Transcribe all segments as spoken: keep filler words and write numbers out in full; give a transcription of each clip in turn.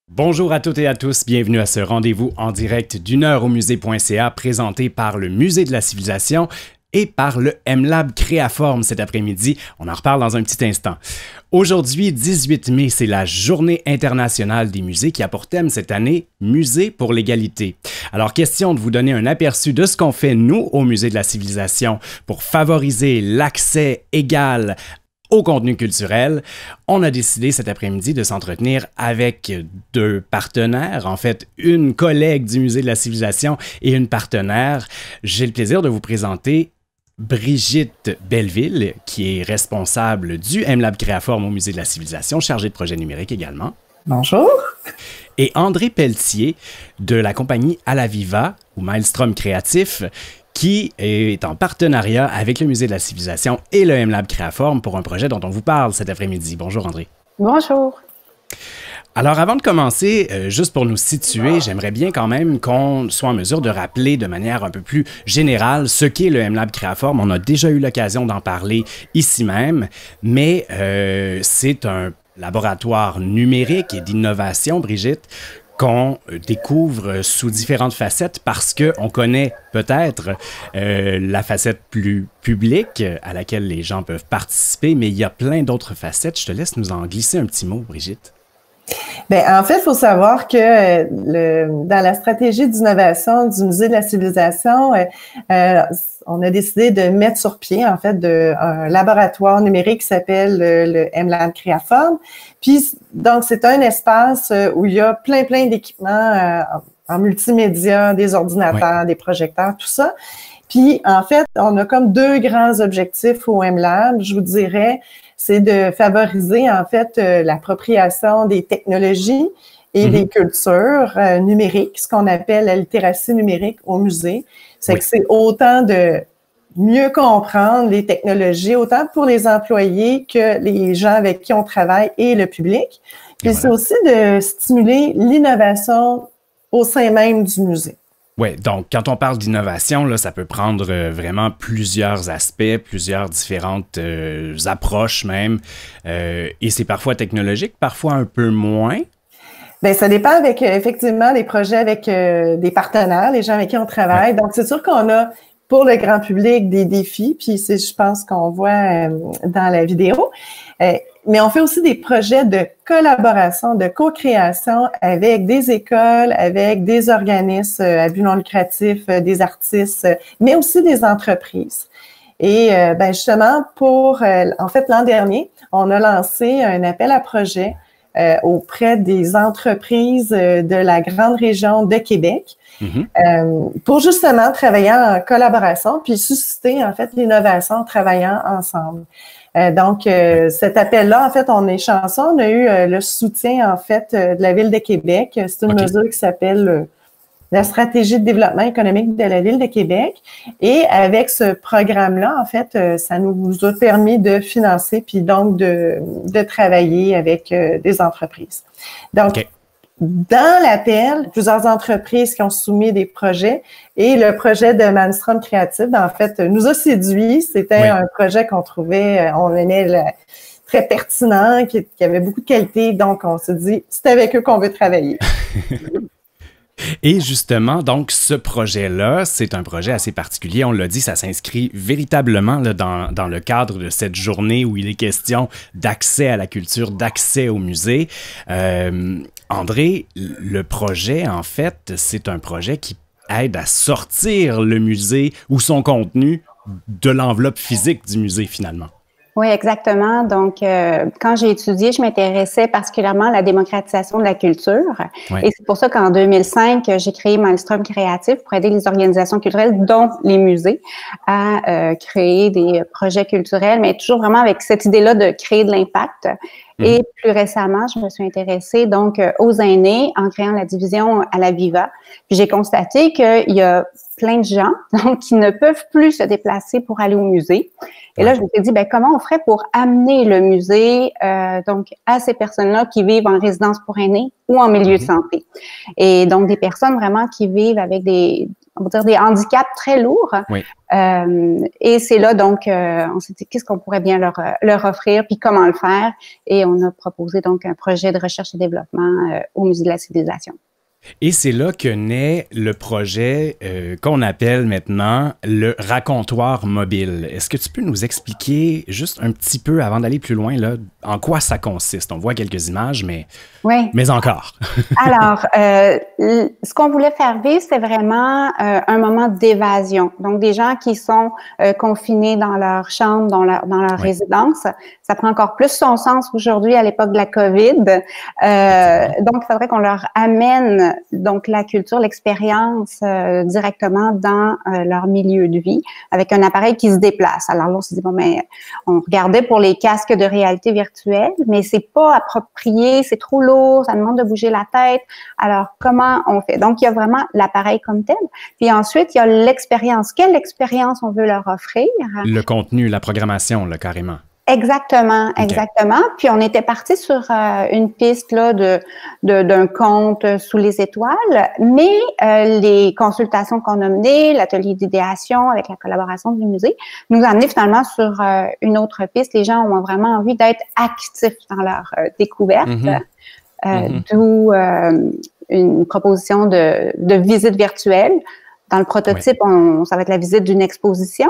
Bonjour à toutes et à tous, bienvenue à ce rendez-vous en direct d'une heure au musée point c a présenté par le Musée de la Civilisation et par le M-Lab Créaforme cet après-midi. On en reparle dans un petit instant. Aujourd'hui, dix-huit mai, c'est la Journée internationale des musées qui a pour thème cette année « Musée pour l'égalité ». Alors, question de vous donner un aperçu de ce qu'on fait, nous, au Musée de la Civilisation, pour favoriser l'accès égal au contenu culturel. On a décidé cet après-midi de s'entretenir avec deux partenaires, en fait, une collègue du Musée de la Civilisation et une partenaire. J'ai le plaisir de vous présenter Brigitte Belleville, qui est responsable du M-Lab Créaforme au Musée de la Civilisation, chargée de projet numérique également. Bonjour. Et André Pelletier, de la compagnie Alaviva, ou Maelstrom Créatif, qui est en partenariat avec le Musée de la Civilisation et le M-Lab Créaforme pour un projet dont on vous parle cet après-midi. Bonjour André. Bonjour. Alors avant de commencer, euh, juste pour nous situer, j'aimerais bien quand même qu'on soit en mesure de rappeler de manière un peu plus générale ce qu'est le M-Lab Créaforme. On a déjà eu l'occasion d'en parler ici même, mais euh, c'est un laboratoire numérique et d'innovation, Brigitte, qu'on découvre sous différentes facettes parce qu'on connaît peut-être euh, la facette plus publique à laquelle les gens peuvent participer, mais il y a plein d'autres facettes. Je te laisse nous en glisser un petit mot, Brigitte. Bien, en fait, il faut savoir que le, dans la stratégie d'innovation du Musée de la Civilisation, euh, euh, on a décidé de mettre sur pied, en fait, de, un laboratoire numérique qui s'appelle le, le M-Lab Créaforme. Puis, donc, c'est un espace où il y a plein, plein d'équipements euh, en multimédia, des ordinateurs, ouais. des projecteurs, tout ça. Puis, en fait, on a comme deux grands objectifs au M-Lab, je vous dirais. C'est de favoriser, en fait, euh, l'appropriation des technologies et mm-hmm. des cultures euh, numériques, ce qu'on appelle la littératie numérique au musée. C'est oui. que c'est autant de mieux comprendre les technologies, autant pour les employés que les gens avec qui on travaille et le public. Puis et c'est voilà. aussi de stimuler l'innovation au sein même du musée. Oui, donc quand on parle d'innovation, là, ça peut prendre euh, vraiment plusieurs aspects, plusieurs différentes euh, approches même. Euh, et c'est parfois technologique, parfois un peu moins. Bien, ça dépend avec, effectivement, des projets avec euh, des partenaires, les gens avec qui on travaille. Ouais. Donc, c'est sûr qu'on a, pour le grand public, des défis, puis c'est, je pense, qu'on voit euh, dans la vidéo. Euh, mais on fait aussi des projets de collaboration, de co-création avec des écoles, avec des organismes à but non lucratif, des artistes, mais aussi des entreprises. Et euh, ben justement, pour, euh, en fait, l'an dernier, on a lancé un appel à projet euh, auprès des entreprises de la grande région de Québec mm-hmm. euh, pour justement travailler en collaboration puis susciter, en fait, l'innovation en travaillant ensemble. Euh, donc, euh, cet appel-là, en fait, on est chanceux. On a eu euh, le soutien, en fait, euh, de la Ville de Québec. C'est une okay. mesure qui s'appelle euh, la stratégie de développement économique de la Ville de Québec. Et avec ce programme-là, en fait, euh, ça nous a permis de financer puis donc de, de travailler avec euh, des entreprises. Donc, okay. dans l'appel, plusieurs entreprises qui ont soumis des projets et le projet de Maelstrom Créatif, en fait, nous a séduit. C'était oui. un projet qu'on trouvait, on aimait le, très pertinent, qui, qui avait beaucoup de qualité. Donc, on s'est dit, c'est avec eux qu'on veut travailler. Et justement, donc, ce projet-là, c'est un projet assez particulier. On l'a dit, ça s'inscrit véritablement là, dans, dans le cadre de cette journée où il est question d'accès à la culture, d'accès au musée. Euh, André, le projet, en fait, c'est un projet qui aide à sortir le musée ou son contenu de l'enveloppe physique du musée, finalement. Oui, exactement. Donc, euh, quand j'ai étudié, je m'intéressais particulièrement à la démocratisation de la culture. Ouais. Et c'est pour ça qu'en deux mille cinq, j'ai créé Maelstrom Créatif pour aider les organisations culturelles, dont les musées, à euh, créer des projets culturels, mais toujours vraiment avec cette idée-là de créer de l'impact. Mmh. Et plus récemment, je me suis intéressée donc aux aînés en créant la division Alaviva. Puis j'ai constaté qu'il y a plein de gens donc, qui ne peuvent plus se déplacer pour aller au musée. Et là, je me suis dit, ben, comment on ferait pour amener le musée euh, donc à ces personnes-là qui vivent en résidence pour aînés ou en milieu de santé. Et donc, des personnes vraiment qui vivent avec des, on va dire, des handicaps très lourds. Oui. Euh, et c'est là, donc, euh, on s'est dit, qu'est-ce qu'on pourrait bien leur, leur offrir, puis comment le faire. Et on a proposé donc un projet de recherche et développement euh, au Musée de la civilisation. Et c'est là que naît le projet euh, qu'on appelle maintenant le racontoir mobile. Est-ce que tu peux nous expliquer juste un petit peu, avant d'aller plus loin, là, en quoi ça consiste? On voit quelques images, mais, oui. mais encore. Alors, euh, ce qu'on voulait faire vivre, c'est vraiment euh, un moment d'évasion. Donc, des gens qui sont euh, confinés dans leur chambre, dans leur, dans leur oui. résidence, ça prend encore plus son sens aujourd'hui à l'époque de la COVID. Euh, donc, il faudrait qu'on leur amène donc la culture, l'expérience euh, directement dans euh, leur milieu de vie avec un appareil qui se déplace. Alors là, on s'est dit, bon, mais on regardait pour les casques de réalité virtuelle, mais c'est pas approprié, c'est trop lourd, ça demande de bouger la tête. Alors, comment on fait? Donc, il y a vraiment l'appareil comme tel. Puis ensuite, il y a l'expérience. Quelle expérience on veut leur offrir? Le contenu, la programmation, là, carrément. Exactement, exactement. Okay. Puis on était parti sur euh, une piste là de de d'un conte sous les étoiles, mais euh, les consultations qu'on a menées, l'atelier d'idéation avec la collaboration du musée, nous a amené finalement sur euh, une autre piste. Les gens ont vraiment envie d'être actifs dans leur euh, découverte, mm-hmm. euh, mm-hmm. d'où euh, une proposition de de visite virtuelle. Dans le prototype, oui. on, ça va être la visite d'une exposition.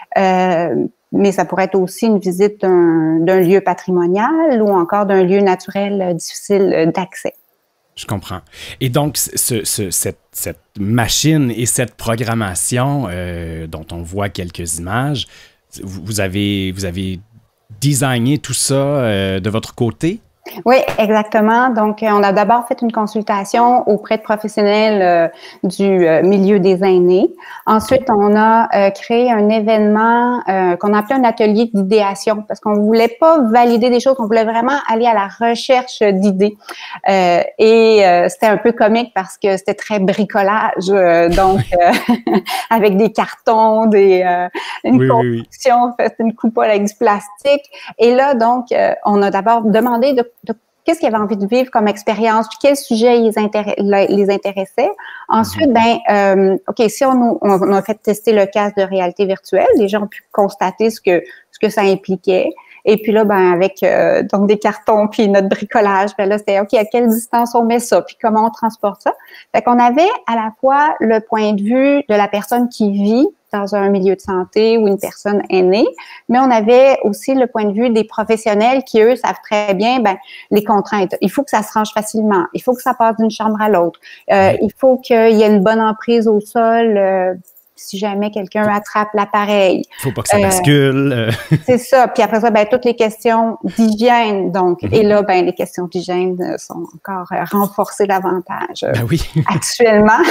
Euh, mais ça pourrait être aussi une visite d'un, d'un lieu patrimonial ou encore d'un lieu naturel euh, difficile d'accès. Je comprends. Et donc, ce, ce, cette, cette machine et cette programmation euh, dont on voit quelques images, vous avez, vous avez designé tout ça euh, de votre côté? Oui, exactement. Donc, on a d'abord fait une consultation auprès de professionnels euh, du euh, milieu des aînés. Ensuite, on a euh, créé un événement euh, qu'on appelait un atelier d'idéation parce qu'on voulait pas valider des choses, on voulait vraiment aller à la recherche d'idées. Euh, et euh, c'était un peu comique parce que c'était très bricolage, euh, donc euh, avec des cartons, des euh, une oui, construction, oui, oui. une coupole avec du plastique. Et là, donc, euh, on a d'abord demandé de De, qu'est-ce qu'ils avaient envie de vivre comme expérience, puis quel sujet les, intéress, les intéressait. Ensuite, ben, euh, OK, si on, on a fait tester le casque de réalité virtuelle, les gens ont pu constater ce que, ce que ça impliquait. Et puis là, ben, avec euh, donc des cartons puis notre bricolage, ben là, c'était OK, à quelle distance on met ça, puis comment on transporte ça. Fait qu'on avait à la fois le point de vue de la personne qui vit dans un milieu de santé ou une personne aînée, mais on avait aussi le point de vue des professionnels qui, eux, savent très bien ben, les contraintes. Il faut que ça se range facilement, il faut que ça passe d'une chambre à l'autre, euh, il faut qu'il y ait une bonne emprise au sol, euh, si jamais quelqu'un attrape l'appareil. Il ne faut pas que ça bascule. Euh, c'est ça. Puis après ça, ben, toutes les questions d'hygiène. Donc, mm-hmm. Et là, ben, les questions d'hygiène sont encore renforcées davantage ben oui. actuellement.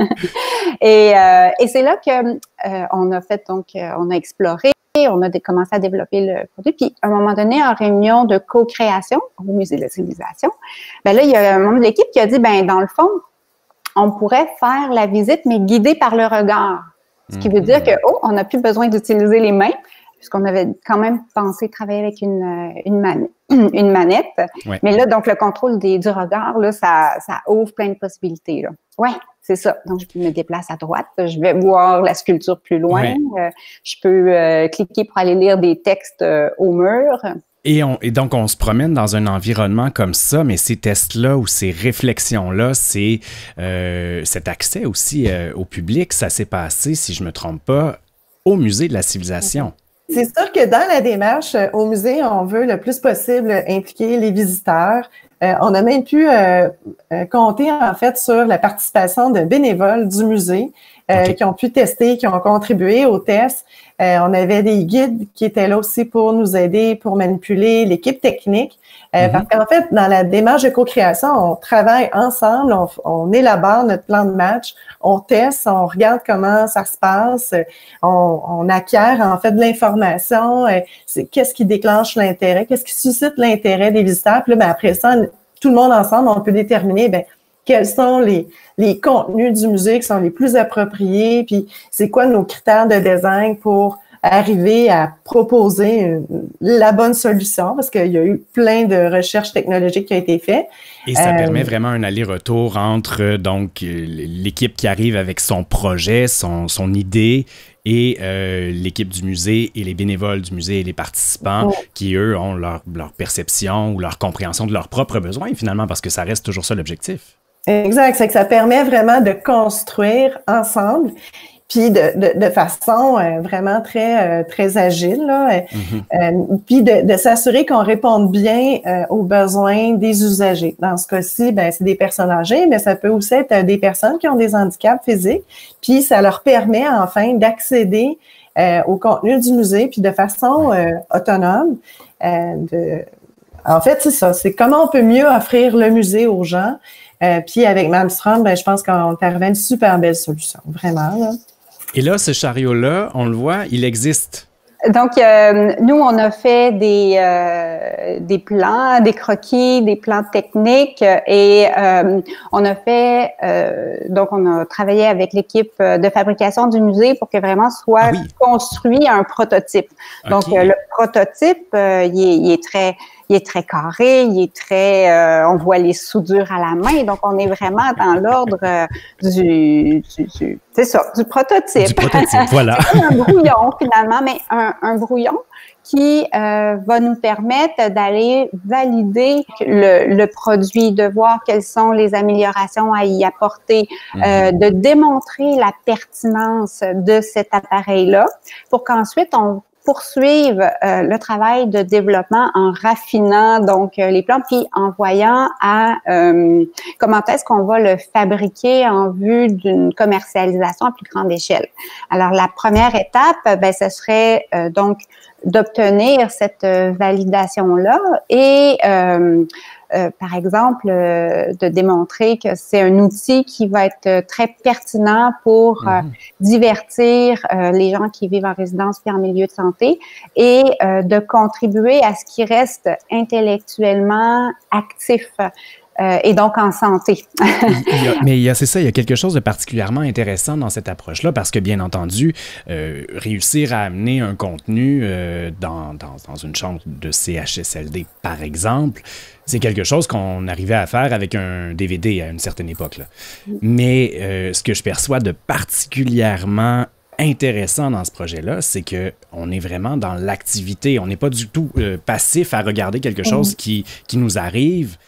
et euh, et c'est là que euh, on a fait, donc, euh, on a exploré, on a commencé à développer le produit. Puis, à un moment donné, en réunion de co-création au Musée de la civilisation, ben là, il y a un membre de l'équipe qui a dit, ben dans le fond, on pourrait faire la visite, mais guidée par le regard. Ce qui veut dire que, oh, on n'a plus besoin d'utiliser les mains, puisqu'on avait quand même pensé travailler avec une, une, man- une manette. Ouais. Mais là, donc, le contrôle des, du regard, là, ça, ça ouvre plein de possibilités, là. Ouais, c'est ça. Donc, je me déplace à droite, je vais voir la sculpture plus loin. Ouais. Euh, je peux euh, cliquer pour aller lire des textes euh, au mur. Et, on, et donc, on se promène dans un environnement comme ça, mais ces tests-là ou ces réflexions-là, c'est euh, cet accès aussi euh, au public, ça s'est passé, si je ne me trompe pas, au Musée de la civilisation. C'est sûr que dans la démarche, au musée, on veut le plus possible impliquer les visiteurs. Euh, on a même pu euh, euh, compter, en fait, sur la participation de bénévoles du musée euh, okay. qui ont pu tester, qui ont contribué aux tests. Euh, on avait des guides qui étaient là aussi pour nous aider, pour manipuler l'équipe technique. Euh, mm-hmm. Parce qu'en fait, dans la démarche de co-création, on travaille ensemble, on, on élabore notre plan de match, on teste, on regarde comment ça se passe, on, on acquiert en fait de l'information, euh, c'est, qu'est-ce qui déclenche l'intérêt, qu'est-ce qui suscite l'intérêt des visiteurs. Puis là, ben, après ça, tout le monde ensemble, on peut déterminer, ben quels sont les, les contenus du musée qui sont les plus appropriés, puis c'est quoi nos critères de design pour arriver à proposer une, la bonne solution, parce qu'il y a eu plein de recherches technologiques qui ont été faites. Et ça euh, permet vraiment un aller-retour entre donc l'équipe qui arrive avec son projet, son, son idée, et euh, l'équipe du musée et les bénévoles du musée et les participants ouais. qui, eux, ont leur, leur perception ou leur compréhension de leurs propres besoins, finalement, parce que ça reste toujours ça l'objectif. Exact, c'est que ça permet vraiment de construire ensemble. Puis de, de, de façon euh, vraiment très, euh, très agile, là. Mm-hmm. Euh, puis de, de s'assurer qu'on réponde bien euh, aux besoins des usagers. Dans ce cas-ci, ben c'est des personnes âgées, mais ça peut aussi être des personnes qui ont des handicaps physiques. Puis ça leur permet enfin d'accéder euh, au contenu du musée, puis de façon euh, autonome. Euh, de... En fait, c'est ça. C'est comment on peut mieux offrir le musée aux gens. Euh, puis avec Malmstrom, ben je pense qu'on est arrivé à une super belle solution, vraiment, là. Et là, ce chariot-là, on le voit, il existe. Donc, euh, nous, on a fait des, euh, des plans, des croquis, des plans techniques et euh, on a fait, euh, donc on a travaillé avec l'équipe de fabrication du musée pour que vraiment soit ah oui. construit un prototype. Okay. Donc, euh, le prototype, euh, il, est, il est très... Il est très carré, il est très... Euh, on voit les soudures à la main, donc on est vraiment dans l'ordre euh, du... du, du c'est ça, du prototype. Du prototype, voilà. C'est un brouillon, finalement, mais un, un brouillon qui euh, va nous permettre d'aller valider le, le produit, de voir quelles sont les améliorations à y apporter, mm-hmm. euh, de démontrer la pertinence de cet appareil-là pour qu'ensuite on poursuivre euh, le travail de développement en raffinant donc euh, les plans puis en voyant à euh, comment est-ce qu'on va le fabriquer en vue d'une commercialisation à plus grande échelle. Alors la première étape, ben ce serait euh, donc d'obtenir cette euh, validation-là et euh, Euh, par exemple, euh, de démontrer que c'est un outil qui va être euh, très pertinent pour euh, mmh. divertir euh, les gens qui vivent en résidence puis en milieu de santé et euh, de contribuer à ce qu'ils restent intellectuellement actifs. Euh, et donc en santé. il y a, mais il y a, c'est ça, il y a quelque chose de particulièrement intéressant dans cette approche-là parce que, bien entendu, euh, réussir à amener un contenu euh, dans, dans, dans une chambre de C H S L D, par exemple, c'est quelque chose qu'on arrivait à faire avec un D V D à une certaine époque, là. Mais euh, ce que je perçois de particulièrement intéressant dans ce projet-là, c'est que on est vraiment dans l'activité. On n'est pas du tout euh, passif à regarder quelque chose mmh. qui, qui nous arrive.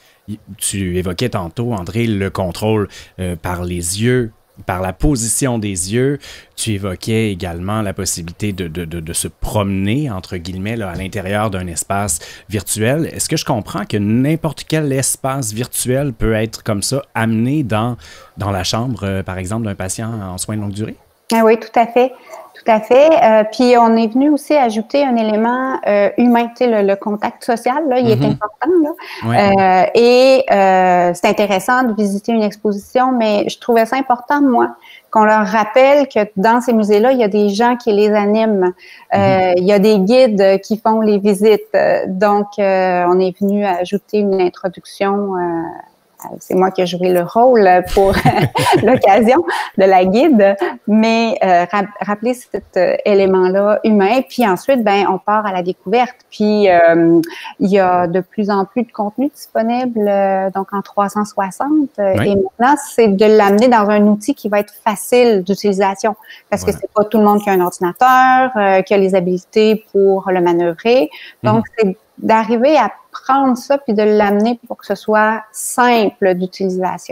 Tu évoquais tantôt, André, le contrôle euh, par les yeux, par la position des yeux. Tu évoquais également la possibilité de, de, de, de se promener, entre guillemets, là, à l'intérieur d'un espace virtuel. Est-ce que je comprends que n'importe quel espace virtuel peut être comme ça, amené dans, dans la chambre, euh, par exemple, d'un patient en soins de longue durée? Ah oui, tout à fait. Tout à fait. Euh, puis on est venu aussi ajouter un élément euh, humain, tu sais, le, le contact social, là, il mm-hmm. est important, là. Ouais. Euh, et euh, c'est intéressant de visiter une exposition, mais je trouvais ça important, moi, qu'on leur rappelle que dans ces musées-là, il y a des gens qui les animent. Euh, mm-hmm. Il y a des guides qui font les visites. Donc, euh, on est venu ajouter une introduction. Euh, C'est moi qui ai joué le rôle pour l'occasion de la guide, mais euh, rappeler cet euh, élément-là humain. Puis ensuite, ben, on part à la découverte. Puis euh, il y a de plus en plus de contenu disponible, euh, donc en trois cent soixante. Euh, oui. Et maintenant, c'est de l'amener dans un outil qui va être facile d'utilisation, parce ouais. que c'est pas tout le monde qui a un ordinateur, euh, qui a les habiletés pour le manœuvrer. Donc, mmh. c'est d'arriver à prendre ça puis de l'amener pour que ce soit simple d'utilisation.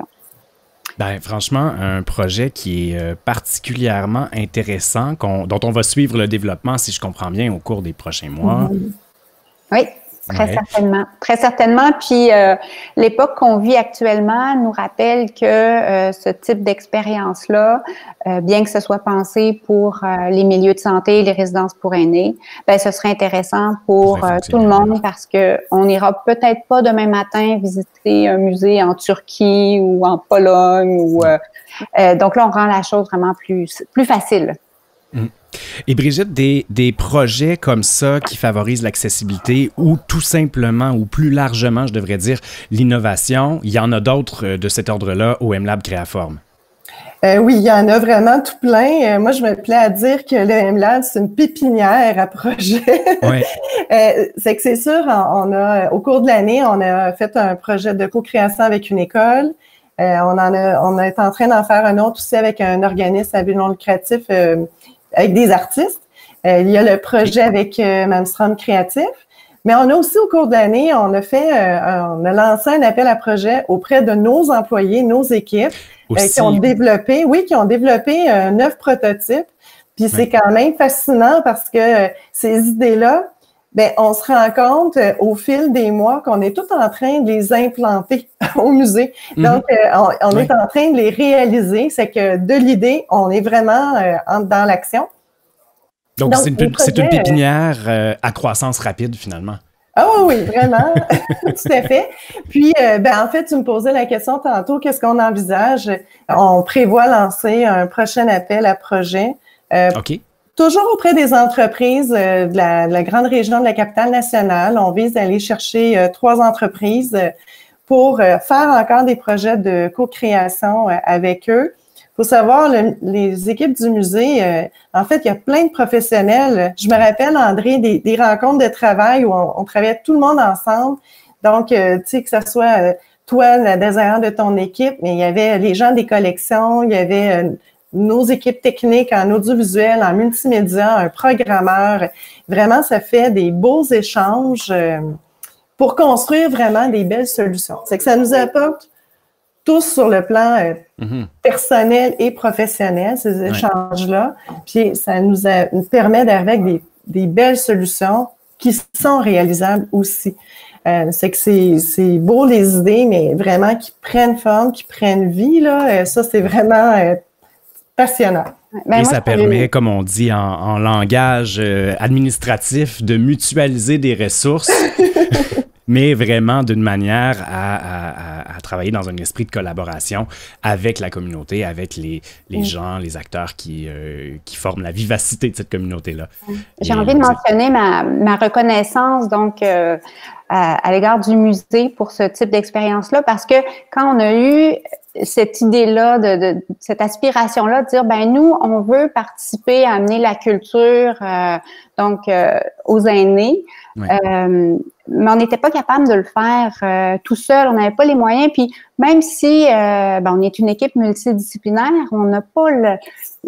Ben, franchement, un projet qui est particulièrement intéressant, qu'on, dont on va suivre le développement, si je comprends bien, au cours des prochains mois. Mmh. Oui, très ouais. certainement. Très certainement. Puis, euh, l'époque qu'on vit actuellement nous rappelle que euh, ce type d'expérience-là, euh, bien que ce soit pensé pour euh, les milieux de santé, les résidences pour aînés, ben, ce serait intéressant pour euh, tout le monde parce que on n'ira peut-être pas demain matin visiter un musée en Turquie ou en Pologne. Ou, euh, euh, donc là, on rend la chose vraiment plus, plus facile. Mmh. Et Brigitte, des, des projets comme ça qui favorisent l'accessibilité ou tout simplement, ou plus largement, je devrais dire, l'innovation, il y en a d'autres de cet ordre-là au M-Lab Créaforme? Euh, oui, il y en a vraiment tout plein. Euh, moi, je me plais à dire que le M-Lab, c'est une pépinière à projets. Oui. euh, c'est que c'est sûr, on, on a, au cours de l'année, on a fait un projet de co-création avec une école. Euh, on en a, on est en train d'en faire un autre aussi avec un organisme à but non lucratif, euh, avec des artistes. Euh, il y a le projet avec euh, Malmstrom Créatif. Mais on a aussi, au cours de l'année, on a fait, euh, on a lancé un appel à projet auprès de nos employés, nos équipes, euh, qui ont développé, oui, qui ont développé euh, neuf prototypes. Puis oui. C'est quand même fascinant parce que euh, ces idées-là, ben, on se rend compte euh, au fil des mois qu'on est tout en train de les implanter au musée. Mm-hmm. Donc, euh, on, on oui. est en train de les réaliser. C'est que de l'idée, on est vraiment euh, dans l'action. Donc, Donc c'est, une, projets, c'est une pépinière euh, à croissance rapide, finalement. Ah oui, oui, vraiment. Tout à fait. Puis, euh, ben, en fait, tu me posais la question tantôt, qu'est-ce qu'on envisage? On prévoit lancer un prochain appel à projet. Euh, OK. Toujours auprès des entreprises euh, de, la, de la grande région de la capitale nationale. On vise à aller chercher euh, trois entreprises euh, pour euh, faire encore des projets de co-création euh, avec eux. Il faut savoir, le, les équipes du musée, euh, en fait, il y a plein de professionnels. Je me rappelle, André, des, des rencontres de travail où on, on travaillait tout le monde ensemble. Donc, euh, tu sais, que ce soit euh, toi, le designer de ton équipe, mais il y avait les gens des collections, il y avait euh, nos équipes techniques en audiovisuel, en multimédia, un programmeur. Vraiment, ça fait des beaux échanges euh, pour construire vraiment des belles solutions. C'est que ça nous apporte tous sur le plan euh, mm-hmm. personnel et professionnel, ces échanges-là. Puis ça nous, a, nous permet d'arriver avec des, des belles solutions qui sont réalisables aussi. Euh, c'est que c'est, c'est beau les idées, mais vraiment qui prennent forme, qui prennent vie, là, euh, ça, c'est vraiment euh, passionnant. Ben, et moi, ça permet, eu... comme on dit en, en langage euh, administratif, de mutualiser des ressources. Mais vraiment d'une manière à, à, à travailler dans un esprit de collaboration avec la communauté, avec les, les mmh. gens, les acteurs qui, euh, qui forment la vivacité de cette communauté-là. J'ai Et envie de mentionner ma, ma reconnaissance donc euh, à, à l'égard du musée pour ce type d'expérience-là, parce que quand on a eu cette idée-là, de, de cette aspiration-là, de dire, ben nous, on veut participer à amener la culture euh, donc euh, aux aînés, oui. euh, mais on n'était pas capable de le faire euh, tout seul, on n'avait pas les moyens, puis même si euh, ben, on est une équipe multidisciplinaire, on n'a pas le,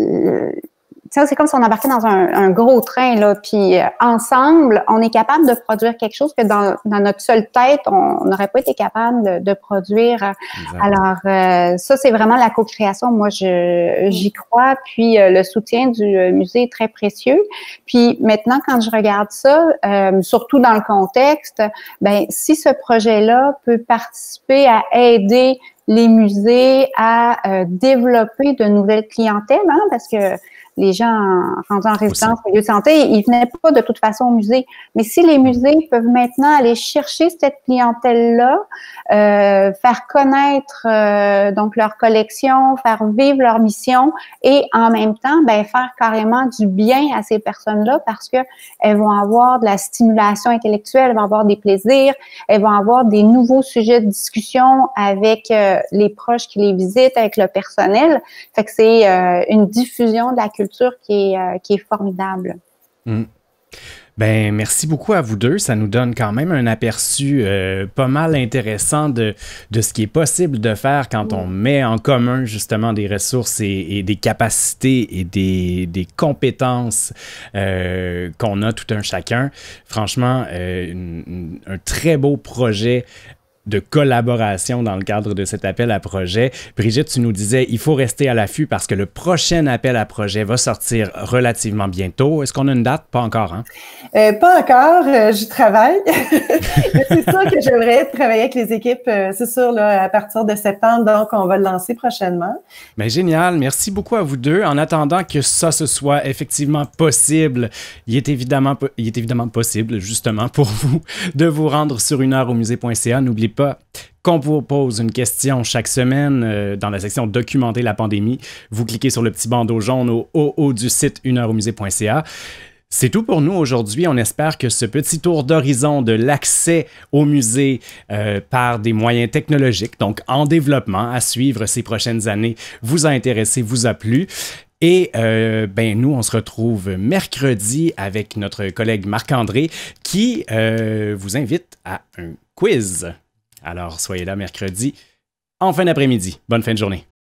le c'est comme si on embarquait dans un, un gros train, là, puis euh, ensemble, on est capable de produire quelque chose que dans, dans notre seule tête, on n'aurait pas été capable de, de produire. Exactement. Alors, euh, ça, c'est vraiment la co-création. Moi, je, j'y crois, puis euh, le soutien du musée est très précieux. Puis maintenant, quand je regarde ça, euh, surtout dans le contexte, ben si ce projet-là peut participer à aider les musées à euh, développer de nouvelles clientèles, hein, parce que les gens rendus en résidence au lieu de santé, ils venaient pas de toute façon au musée. Mais si les musées peuvent maintenant aller chercher cette clientèle-là, euh, faire connaître euh, donc leur collection, faire vivre leur mission et en même temps, ben faire carrément du bien à ces personnes-là parce que elles vont avoir de la stimulation intellectuelle, elles vont avoir des plaisirs, elles vont avoir des nouveaux sujets de discussion avec euh, les proches qui les visitent, avec le personnel. Fait que c'est euh, une diffusion de la culture qui est, euh, qui est formidable. Mmh. Ben, merci beaucoup à vous deux. Ça nous donne quand même un aperçu euh, pas mal intéressant de, de ce qui est possible de faire quand mmh. on met en commun justement des ressources et, et des capacités et des, des compétences euh, qu'on a tout un chacun. Franchement, euh, une, une, un très beau projet de collaboration dans le cadre de cet appel à projet. Brigitte, tu nous disais, il faut rester à l'affût parce que le prochain appel à projet va sortir relativement bientôt. Est-ce qu'on a une date? Pas encore, hein? Euh, pas encore, euh, j'y travaille. C'est sûr que j'aimerais travailler avec les équipes, euh, c'est sûr, là, à partir de septembre, donc on va le lancer prochainement. Ben, génial, merci beaucoup à vous deux. En attendant que ça se soit effectivement possible, il est évidemment, il est évidemment possible, justement, pour vous, de vous rendre sur une heure au musée point c a. N'oubliez pas qu'on vous pose une question chaque semaine euh, dans la section « Documenter la pandémie ». Vous cliquez sur le petit bandeau jaune au haut, haut du site une heure au musée point c a. C'est tout pour nous aujourd'hui. On espère que ce petit tour d'horizon de l'accès au musée euh, par des moyens technologiques, donc en développement, à suivre ces prochaines années, vous a intéressé, vous a plu. Et euh, ben nous, on se retrouve mercredi avec notre collègue Marc-André qui euh, vous invite à un quiz. Alors, soyez là mercredi en fin d'après-midi. Bonne fin de journée.